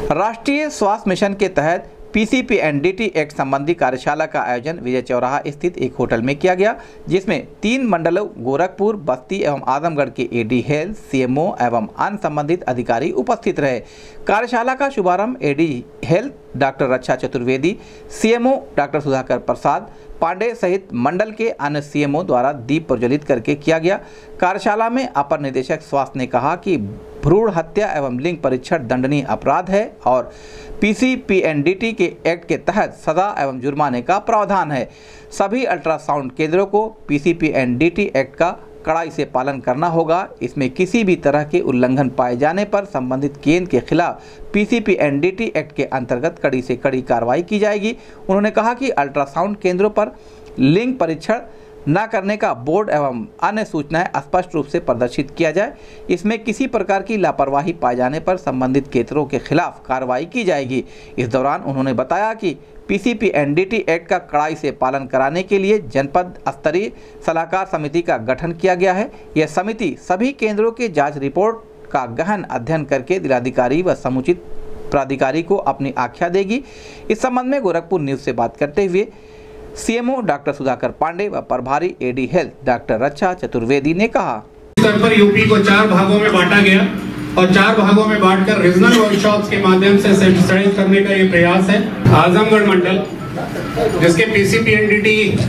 राष्ट्रीय स्वास्थ्य मिशन के तहत पीसीपीएनडीटी एक्ट संबंधी कार्यशाला का आयोजन विजय चौराहा स्थित एक होटल में किया गया, जिसमें 3 मंडलों गोरखपुर, बस्ती एवं आजमगढ़ के एडी हेल्थ, सीएमओ एवं अन्य संबंधित अधिकारी उपस्थित रहे। कार्यशाला का शुभारंभ AD health doctor Raksha Chaturvedi, CMO doctor Sudhakar Prasad Pandey सहित मंडल के अन्य सीएमओ द्वारा दीप प्रज्वलित करके किया गया। कार्यशाला में अपर निदेशक स्वास्थ्य ने कहा कि भ्रूण हत्या एवं लिंग परीक्षण दंडनीय अपराध है और पीसीपीएनडीटी के एक्ट के तहत सजा एवं जुर्माने का प्रावधान है। सभी अल्ट्रासाउंड केंद्रों को पीसीपीएनडीटी एक्ट का कड़ाई से पालन करना होगा। इसमें किसी भी तरह के उल्लंघन पाए जाने पर संबंधित केंद्र के खिलाफ पीसीपीएनडीटी एक्ट के अंतर्गत कड़ी से कड़ी कार्रवाई की जाएगी। उन्होंने कहा कि अल्ट्रासाउंड केंद्रों पर लिंग परीक्षण न करने का बोर्ड एवं अन्य सूचनाएं स्पष्ट रूप से प्रदर्शित किया जाए। इसमें किसी प्रकार की लापरवाही पाए जाने पर संबंधित केंद्रों के खिलाफ कार्रवाई की जाएगी। इस दौरान उन्होंने बताया कि पीसीपीएनडीटी एक्ट का कड़ाई से पालन कराने के लिए जनपद स्तरीय सलाहकार समिति का गठन किया गया है। यह समिति सभी केंद्रों के जांच रिपोर्ट का गहन अध्ययन करके जिलाधिकारी व समुचित प्राधिकारी को अपनी आख्या देगी। इस संबंध में गोरखपुर न्यूज से बात करते हुए सीएमओ डॉक्टर सुधाकर पांडे व प्रभारी AD health doctor Raksha Chaturvedi ने कहा, स्तर पर यूपी को 4 भागों में बांटा गया और 4 भागों में बांटकर रीजनल वर्कशॉप्स के माध्यम से सेंसिटाइज करने का ये प्रयास है। आजमगढ़ मंडल जिसके पीसीपीएनडीटी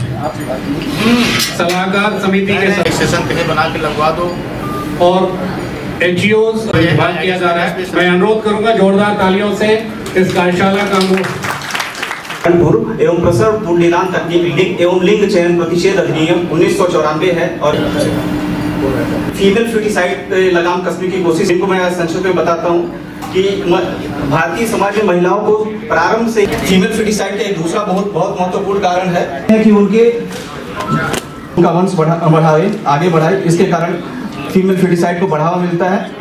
सलाहकार समिति के सेशन कहीं बना के लगवा दो और एनजीओ बात किया जा रहा है। मैं अनुरोध करूंगा जोरदार तालियों से इस कार्यशाला का एवं प्रसव पूर्णिदान तकनीक एवं लिंग चयन प्रतिषेध अधिनियम 1994 है और फीमेल फीटिसाइड लगाम कसने की कोशिश। इनको मैं संक्षिप्त में बताता हूँ कि भारतीय समाज में महिलाओं को प्रारंभ से फीमेल फीटिसाइड का एक दूसरा बहुत महत्वपूर्ण कारण है कि उनका वंश बढ़ावे आगे बढ़ाए। इसके कारण फीमेल फीटिसाइड को बढ़ावा मिलता है।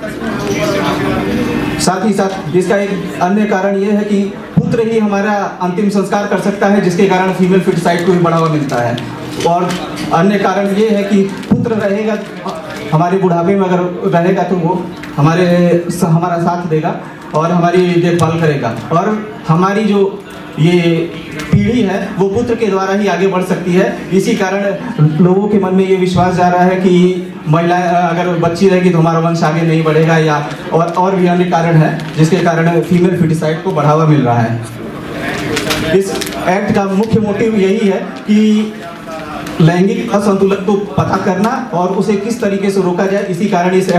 साथ ही साथ इसका एक अन्य कारण यह है कि पुत्र ही हमारा अंतिम संस्कार कर सकता है, जिसके कारण फीमेल फीटिसाइड को भी बढ़ावा मिलता है। और अन्य कारण ये है कि पुत्र रहेगा हमारे बुढ़ापे में, अगर रहेगा तो वो हमारा साथ देगा और हमारी देखभाल करेगा और हमारी जो ये पीढ़ी है वो पुत्र के द्वारा ही आगे बढ़ सकती है। इसी कारण लोगों के मन में ये विश्वास जा रहा है कि महिला अगर बच्ची रहेगी तो हमारा वंश आगे नहीं बढ़ेगा, या और भी अन्य कारण है जिसके कारण फीमेल फीटिसाइड को बढ़ावा मिल रहा है। इस एक्ट का मुख्य मोटिव यही है कि लैंगिक असंतुलन को पता करना और उसे किस तरीके से रोका जाए। इसी कारण इस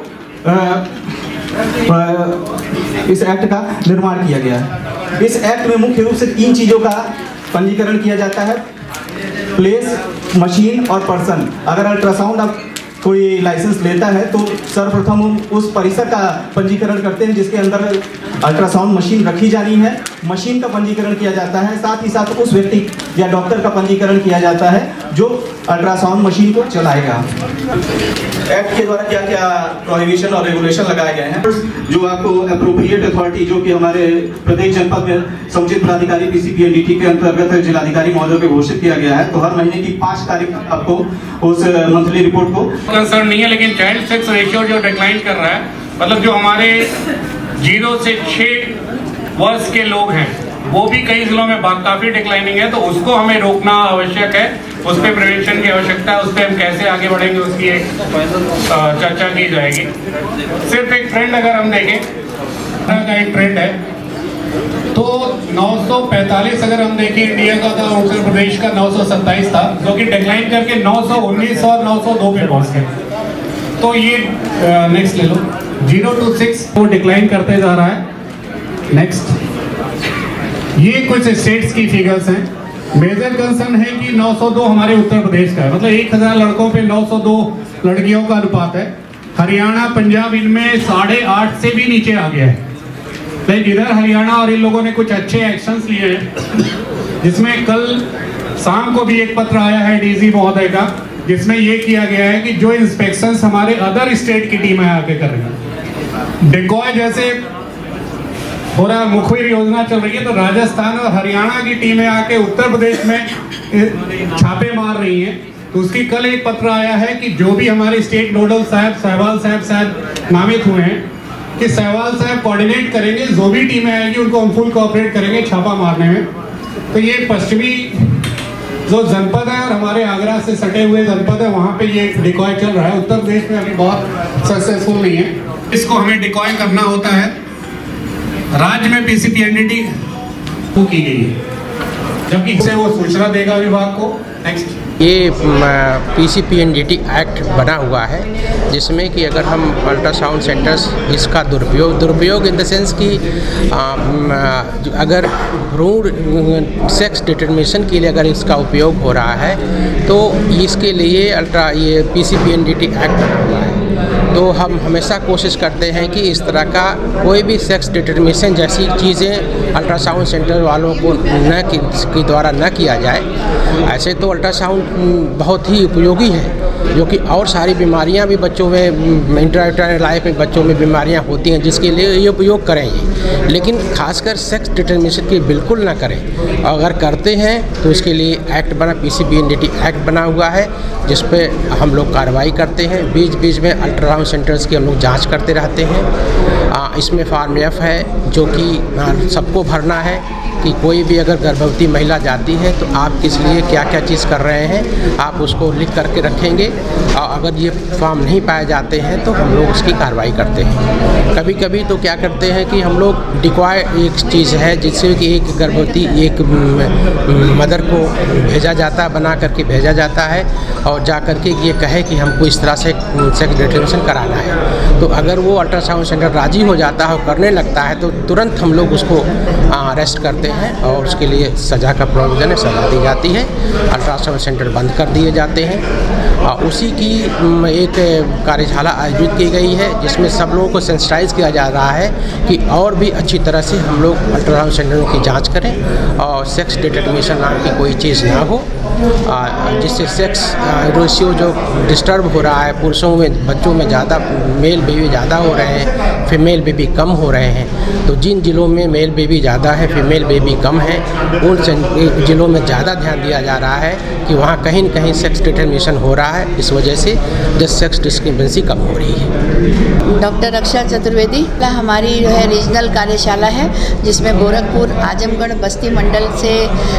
एक्ट का निर्माण किया गया है। इस एक्ट में मुख्य रूप से 3 चीजों का पंजीकरण किया जाता है: प्लेस, मशीन और पर्सन। अगर अल्ट्रासाउंड आप कोई लाइसेंस लेता है तो सर्वप्रथम हम उस परिसर का पंजीकरण करते हैं जिसके अंदर अल्ट्रासाउंड मशीन रखी जानी है। मशीन का पंजीकरण किया जाता है, साथ ही साथ उस व्यक्ति या डॉक्टर का पंजीकरण किया जाता है जो अल्ट्रासाउंड मशीन को चलाएगा। एक्ट के द्वारा क्या क्या प्रोहिबिशन और रेगुलेशन लगाए गए हैं, जो आपको एप्रोप्रिएट अथॉरिटी जो कि हमारे प्रत्येक जनपद में समुचित प्राधिकारी पीसीपीएनडीटी के अंतर्गत जिलाधिकारी महोदय को घोषित किया गया है। तो हर महीने की 5 तारीख आपको उस मंथली रिपोर्ट को कंसर्न नहीं है, लेकिन चाइल्ड सेक्स रेशियो जो डिक्लाइन कर रहा है, मतलब जो हमारे 0 से 6 वर्ष के लोग हैं वो भी कई जिलों में काफी डिक्लाइनिंग है, तो उसको हमें रोकना आवश्यक है। उस पर प्रिवेंशन की आवश्यकता है, उस पर हम कैसे आगे बढ़ेंगे उसकी एक चर्चा की जाएगी। सिर्फ एक ट्रेंड अगर हम देखें का एक ट्रेंड है तो 945 अगर हम देखें इंडिया का था, उत्तर प्रदेश का 927 था, जो कि डिक्लाइन करके 919 और 902 पे पहुंच गए। तो ये नेक्स्ट ले लो, 0 to 6 वो डिक्लाइन करते जा रहा है। नेक्स्ट, ये कुछ स्टेट्स की फिगर्स हैं। मेजर कंसर्न है कि 902 हमारे उत्तर प्रदेश का है, मतलब 1000 लड़कों पे 902 लड़कियों का अनुपात है। हरियाणा, पंजाब इनमें 8.5 से भी नीचे आ गया है। लेकिन इधर हरियाणा और इन लोगों ने कुछ अच्छे एक्शंस लिए हैं, जिसमें कल शाम को भी एक पत्र आया है डीजी महोदय का, जिसमें यह किया गया है कि जो इंस्पेक्शंस हमारे अदर स्टेट की टीमें आके कर रही हैं, डिकॉय जैसे पूरा मुखबिर योजना चल रही है, तो राजस्थान और हरियाणा की टीमें आके उत्तर प्रदेश में छापे मार रही हैं। तो उसकी कल एक पत्र आया है कि जो भी हमारे स्टेट नोडल साहब, सहवाल साहब नामित हुए हैं, कि सहवाल साहब कोऑर्डिनेट करेंगे, जो भी टीमें आएगी उनको हम फुल कोऑपरेट करेंगे छापा मारने में। तो ये पश्चिमी जो जनपद है और हमारे आगरा से सटे हुए जनपद है, वहाँ पे ये डिकॉय चल रहा है। उत्तर प्रदेश में अभी बहुत सक्सेसफुल नहीं है, इसको हमें डिकॉय करना होता है। राज्य में पीसीपीएनडीटी की गई है, जबकि इसे वो सूचना देगा विभाग को। नेक्स्ट, ये पीसीपीएनडीटी एक्ट बना हुआ है, जिसमें कि अगर हम अल्ट्रासाउंड सेंटर्स इसका दुरुपयोग इन द सेंस कि अगर भ्रूण सेक्स डिटर्मिनेशन के लिए अगर इसका उपयोग हो रहा है तो इसके लिए ये पीसीपीएनडीटी एक्ट बना हुआ है। तो हम हमेशा कोशिश करते हैं कि इस तरह का कोई भी सेक्स डिटर्मिनेशन जैसी चीज़ें अल्ट्रासाउंड सेंटर वालों को के द्वारा न किया जाए। ऐसे तो अल्ट्रासाउंड बहुत ही उपयोगी है, जो कि और सारी बीमारियां भी बच्चों में इंटरनेट लाइफ में बच्चों में बीमारियां होती हैं, जिसके लिए ये उपयोग करें ये, लेकिन खासकर सेक्स डिटर्मिनेशन की बिल्कुल ना करें। अगर करते हैं तो इसके लिए एक्ट बना, पीसीपीएनडीटी एक्ट बना हुआ है, जिस पे हम लोग कार्रवाई करते हैं। बीच बीच में अल्ट्रासाउंड सेंटर्स की हम लोग जाँच करते रहते हैं। इसमें फॉर्म F है जो कि सबको भरना है कि कोई भी अगर गर्भवती महिला जाती है तो आप किस लिए क्या क्या चीज़ कर रहे हैं, आप उसको लिख करके रखेंगे। और अगर ये फॉर्म नहीं पाए जाते हैं तो हम लोग उसकी कार्रवाई करते हैं। कभी कभी तो क्या करते हैं कि हम लोग डिकॉय एक चीज़ है जिससे कि एक गर्भवती एक मदर को भेजा जाता है, बना करके भेजा जाता है और जा करके ये कहे कि हमको इस तरह से सेक्स डिटर्मिनेशन कराना है। तो अगर वो अल्ट्रासाउंड सेंटर राज़ी हो जाता है और करने लगता है तो तुरंत हम लोग उसको अरेस्ट करते हैं और उसके लिए सज़ा का प्रोविज़न है, सज़ा दी जाती है। अल्ट्रासाउंड सेंटर बंद कर दिए जाते हैं। उसी की एक कार्यशाला आयोजित की गई है, जिसमें सब लोगों को सेंसिटाइज किया जा रहा है कि और भी अच्छी तरह से हम लोग अल्ट्रासाउंड सेंटरों की जांच करें और सेक्स डिटर्मिनेशन नाम की कोई चीज़ ना हो, जिससे सेक्स रेशियो जो डिस्टर्ब हो रहा है, पुरुषों में बच्चों में ज़्यादा मेल बेबी ज़्यादा हो रहे हैं, फीमेल बेबी कम हो रहे हैं। तो जिन जिलों में मेल बेबी ज़्यादा है, फीमेल बेबी कम है, उन जिलों में ज़्यादा ध्यान दिया जा रहा है कि वहाँ कहीं न कहीं सेक्स डिटर्मिनेशन हो रहा है। इस वजह से सेक्स डिस्क्रिमिनेशन कम हो रही है। डॉक्टर रक्षा चतुर्वेदी हमारी जो है रीजनल कार्यशाला है, जिसमें गोरखपुर, आजमगढ़, बस्ती मंडल से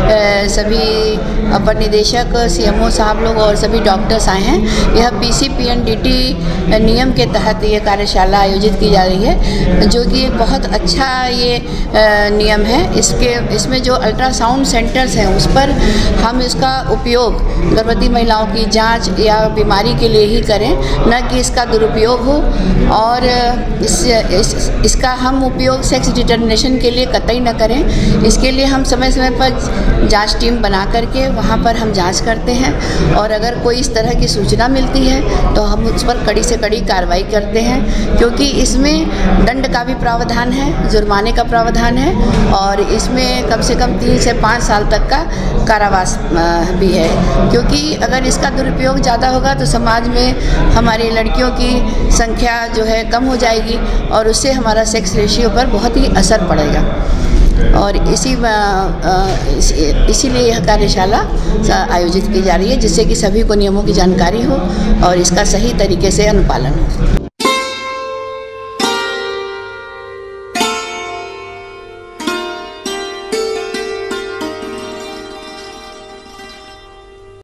सभी अपर निदेशक, सीएमओ साहब लोग और सभी डॉक्टर्स आए हैं। यह पीसीपीएनडीटी नियम के तहत ये कार्यशाला आयोजित की जा रही है, जो कि एक बहुत अच्छा ये नियम है। इसमें जो अल्ट्रासाउंड सेंटर्स हैं उस पर हम इसका उपयोग गर्भवती महिलाओं की जांच या बीमारी के लिए ही करें, न कि इसका दुरुपयोग हो। और इसका हम उपयोग सेक्स डिटर्मिनेशन के लिए कतई न करें। इसके लिए हम समय समय पर जांच टीम बना करके वहाँ पर हम जांच करते हैं, और अगर कोई इस तरह की सूचना मिलती है तो हम उस पर कड़ी से कड़ी कार्रवाई करते हैं, क्योंकि इसमें दंड का भी प्रावधान है, जुर्माने का प्रावधान है, और इसमें कम से कम 3 से 5 साल तक का कारावास भी है। क्योंकि अगर इसका दुरुपयोग ज़्यादा होगा तो समाज में हमारी लड़कियों की संख्या जो है कम हो जाएगी, और उससे हमारा सेक्स रेशियो पर बहुत ही असर पड़ेगा। और इसीलिए यह कार्यशाला आयोजित की जा रही है, जिससे कि सभी को नियमों की जानकारी हो और इसका सही तरीके से अनुपालन हो।